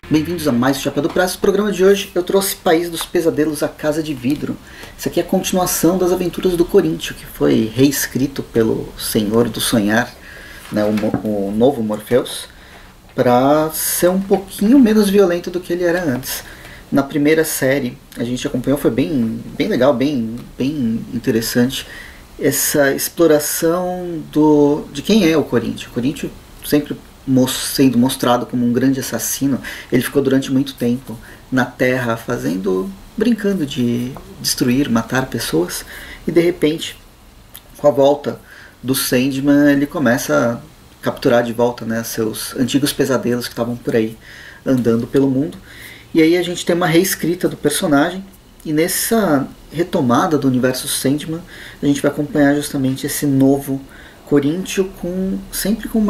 Bem-vindos a mais um Chapéu do Prazo. No programa de hoje eu trouxe País dos Pesadelos, a Casa de Vidro. Isso aqui é a continuação das aventuras do Coríntio, que foi reescrito pelo Senhor do Sonhar, né, o novo Morpheus, para ser um pouquinho menos violento do que ele era antes. Na primeira série a gente acompanhou, foi bem legal, bem interessante, essa exploração de quem é o Coríntio. O Coríntio sempre sendo mostrado como um grande assassino. Ele ficou durante muito tempo na Terra brincando de destruir, matar pessoas, e de repente, com a volta do Sandman, ele começa a capturar de volta, né, seus antigos pesadelos que estavam por aí andando pelo mundo. E aí a gente tem uma reescrita do personagem, e nessa retomada do universo Sandman a gente vai acompanhar justamente esse novo Coríntio, sempre com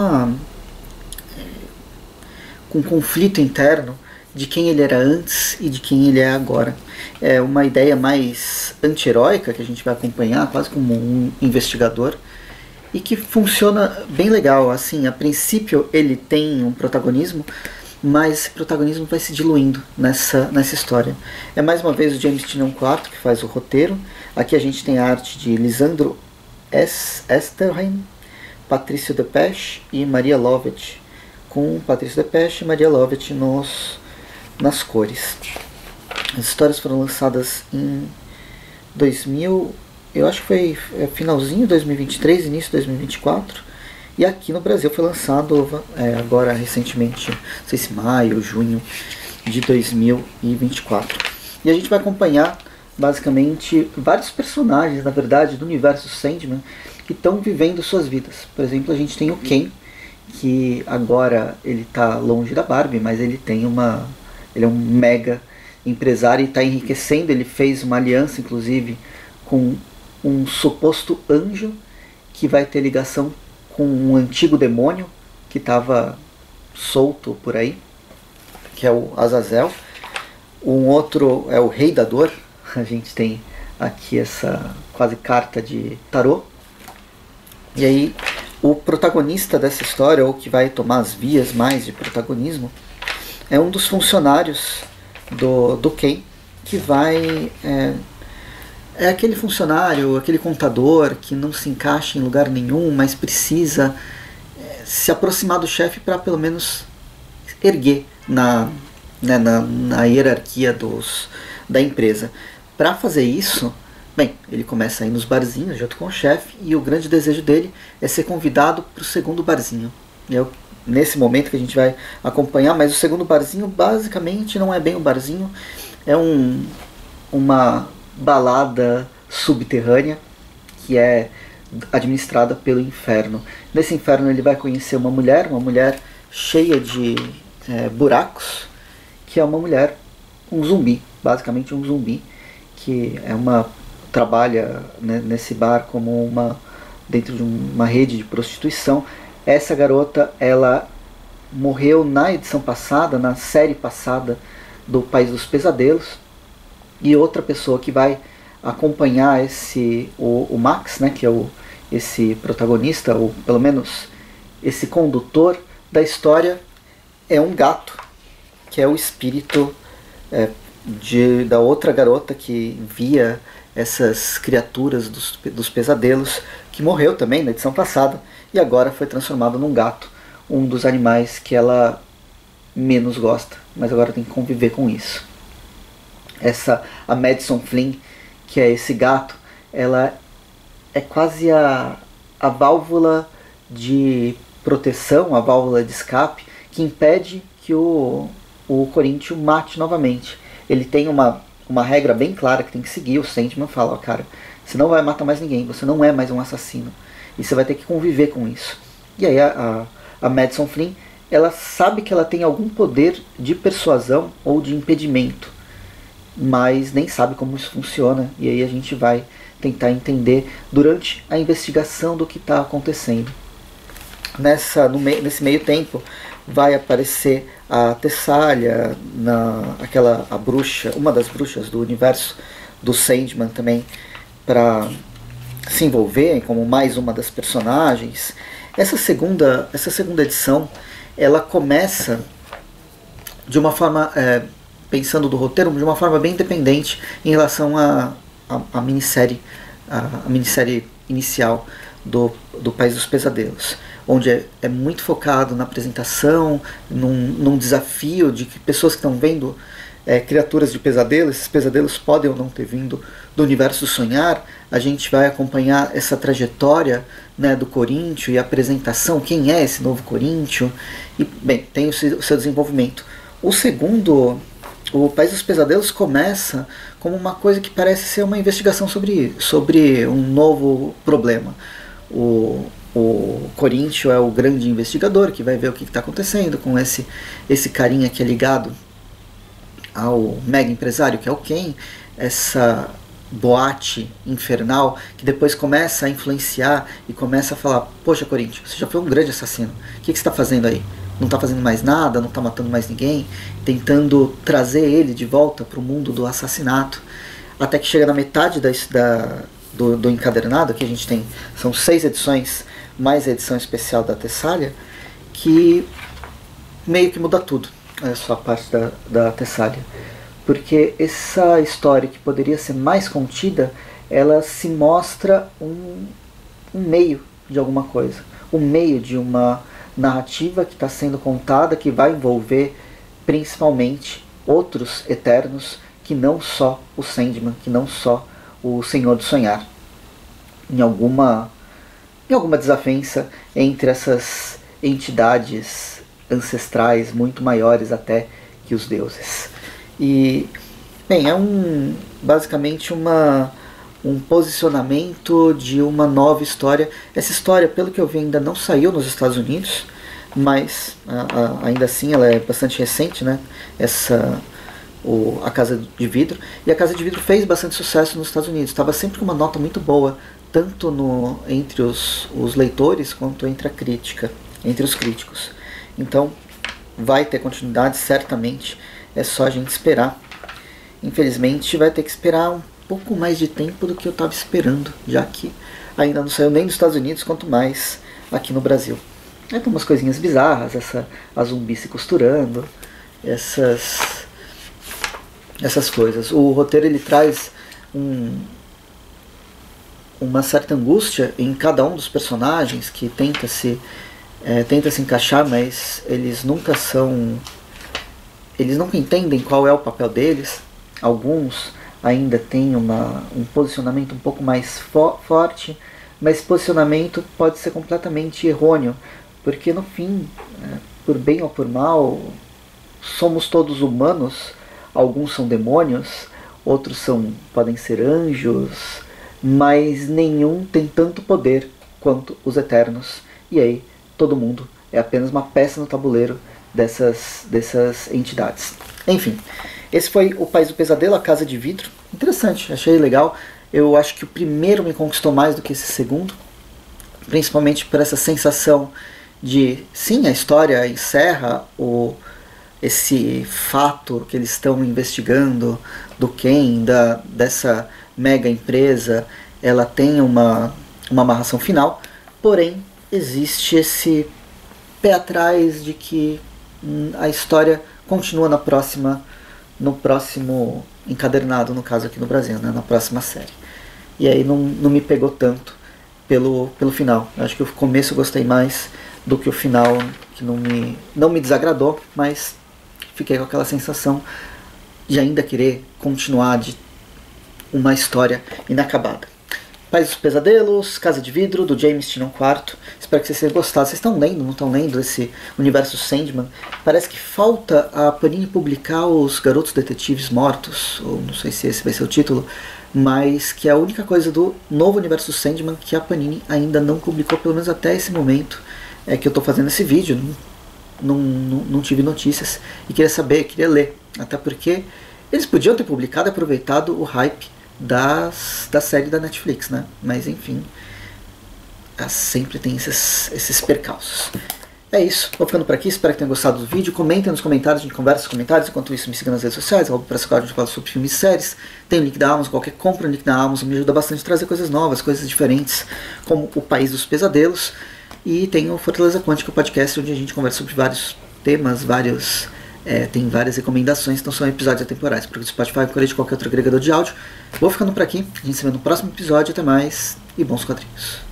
um conflito interno de quem ele era antes e de quem ele é agora. É uma ideia mais anti-heróica que a gente vai acompanhar, quase como um investigador, e que funciona bem legal. Assim, a princípio ele tem um protagonismo, mas esse protagonismo vai se diluindo nessa história. É mais uma vez o James Tynion IV que faz o roteiro. Aqui a gente tem a arte de Lisandro Esterheim, Patrício Depeche e Maria Lovett, com Patrício Depeche e Maria Lovett nas cores. As histórias foram lançadas em 2000, eu acho que foi finalzinho de 2023, início de 2024, e aqui no Brasil foi lançado agora recentemente, não sei se maio, junho de 2024. E a gente vai acompanhar basicamente vários personagens, na verdade, do universo Sandman, que estão vivendo suas vidas. Por exemplo, a gente tem o Ken, que agora ele está longe da Barbie, mas ele é um mega empresário e está enriquecendo. Ele fez uma aliança, inclusive, com um suposto anjo que vai ter ligação com um antigo demônio que estava solto por aí, que é o Azazel. Um outro é o Rei da Dor. A gente tem aqui essa quase carta de tarô. E aí o protagonista dessa história, ou que vai tomar as vias mais de protagonismo, é um dos funcionários do Ken, que vai... É aquele funcionário, aquele contador que não se encaixa em lugar nenhum, mas precisa se aproximar do chefe para pelo menos erguer na hierarquia da empresa. Para fazer isso, bem, ele começa a ir nos barzinhos junto com o chefe, e o grande desejo dele é ser convidado para o segundo barzinho. E é nesse momento que a gente vai acompanhar, mas o segundo barzinho basicamente não é bem um barzinho, é uma balada subterrânea que é administrada pelo inferno. Nesse inferno ele vai conhecer uma mulher cheia de buracos, que é uma mulher, um zumbi, basicamente um zumbi, que trabalha, né, nesse bar como dentro de uma rede de prostituição. Essa garota, ela morreu na edição passada, na série passada do País dos Pesadelos. E outra pessoa que vai acompanhar o Max, né, que é esse protagonista, ou pelo menos esse condutor da história, é um gato, que é o espírito da outra garota que via essas criaturas dos pesadelos, que morreu também na edição passada e agora foi transformado num gato, um dos animais que ela menos gosta, mas agora tem que conviver com isso. A Madison Flynn, que é esse gato, ela é quase a válvula de proteção, a válvula de escape, que impede que o Coríntio mate novamente. Ele tem uma regra bem clara que tem que seguir. O Sandman fala: cara, você não vai matar mais ninguém, você não é mais um assassino, e você vai ter que conviver com isso. E aí a Madison Flynn, ela sabe que ela tem algum poder de persuasão ou de impedimento, mas nem sabe como isso funciona. E aí a gente vai tentar entender durante a investigação do que está acontecendo. Nesse meio tempo vai aparecer a Tessália, a bruxa, uma das bruxas do universo do Sandman também, para se envolver como mais uma das personagens. Essa segunda edição, ela começa de uma forma, pensando do roteiro, de uma forma bem independente em relação à minissérie, a minissérie inicial do País dos Pesadelos, onde é muito focado na apresentação, num desafio de que pessoas que estão vendo criaturas de pesadelo, esses pesadelos podem ou não ter vindo do universo do sonhar. A gente vai acompanhar essa trajetória, né, do Coríntio e a apresentação, quem é esse novo Coríntio, e bem, tem o seu desenvolvimento. O segundo, o País dos Pesadelos, começa como uma coisa que parece ser uma investigação sobre um novo problema. O Coríntio é o grande investigador que vai ver o que está acontecendo com esse carinha que é ligado ao mega empresário que é o Ken, essa boate infernal que depois começa a influenciar e começa a falar: poxa, Coríntio, você já foi um grande assassino, o que você está fazendo aí? Não está fazendo mais nada, não está matando mais ninguém, tentando trazer ele de volta para o mundo do assassinato, até que chega na metade do encadernado, que a gente tem, são 6 edições, mais a edição especial da Tessália, que meio que muda tudo, essa parte da Tessália. Porque essa história que poderia ser mais contida, ela se mostra um meio de alguma coisa, um meio de uma narrativa que está sendo contada, que vai envolver principalmente outros Eternos, que não só o Sandman, que não só o Senhor do Sonhar, em alguma desavença entre essas entidades ancestrais muito maiores até que os deuses. E, bem, é basicamente um posicionamento de uma nova história. Essa história, pelo que eu vi, ainda não saiu nos Estados Unidos, mas ainda assim ela é bastante recente, né? A Casa de Vidro. E a Casa de Vidro fez bastante sucesso nos Estados Unidos. Estava sempre com uma nota muito boa, tanto entre os leitores quanto entre a crítica, entre os críticos. Então vai ter continuidade, certamente. É só a gente esperar. Infelizmente vai ter que esperar um pouco mais de tempo do que eu estava esperando, já que ainda não saiu nem nos Estados Unidos, quanto mais aqui no Brasil. Aí tem umas coisinhas bizarras, a zumbi se costurando, essas coisas. O roteiro ele traz uma certa angústia em cada um dos personagens, que tenta se encaixar, mas eles nunca entendem qual é o papel deles. Alguns ainda têm um posicionamento um pouco mais forte, mas esse posicionamento pode ser completamente errôneo, porque no fim, por bem ou por mal, somos todos humanos. Alguns são demônios, outros podem ser anjos, mas nenhum tem tanto poder quanto os Eternos. E aí todo mundo é apenas uma peça no tabuleiro dessas entidades. Enfim, esse foi o País do Pesadelo, a Casa de Vidro. Interessante, achei legal. Eu acho que o primeiro me conquistou mais do que esse segundo, principalmente por essa sensação de, sim, a história encerra esse fato que eles estão investigando do Ken, dessa mega empresa, ela tem uma amarração final, porém existe esse pé atrás de que a história continua no próximo encadernado, no caso aqui no Brasil, né, na próxima série. E aí não me pegou tanto pelo final. Eu acho que o começo eu gostei mais do que o final, que não me desagradou, mas fiquei com aquela sensação de ainda querer continuar de uma história inacabada. País dos Pesadelos, Casa de Vidro, do James Tynion IV. Espero que vocês tenham gostado. Vocês estão lendo, não estão lendo esse universo Sandman? Parece que falta a Panini publicar os Garotos Detetives Mortos, ou não sei se esse vai ser o título, mas que é a única coisa do novo universo Sandman que a Panini ainda não publicou, pelo menos até esse momento que eu estou fazendo esse vídeo. Não tive notícias e queria ler, até porque eles podiam ter publicado e aproveitado o hype da série da Netflix, né? Mas enfim, sempre tem esses percalços. É isso, vou ficando por aqui, espero que tenham gostado do vídeo. Comentem nos comentários, a gente conversa nos comentários. Enquanto isso, me siga nas redes sociais, para essa a gente fala sobre filmes e séries. Tem o link da Amazon, qualquer compra no link da Amazon me ajuda bastante a trazer coisas novas, coisas diferentes, como o País dos Pesadelos. E tem o Fortaleza Quântica, o podcast, onde a gente conversa sobre vários temas, vários tem várias recomendações, então são episódios atemporais. Porque o Spotify ou de qualquer outro agregador de áudio. Vou ficando por aqui, a gente se vê no próximo episódio, até mais e bons quadrinhos.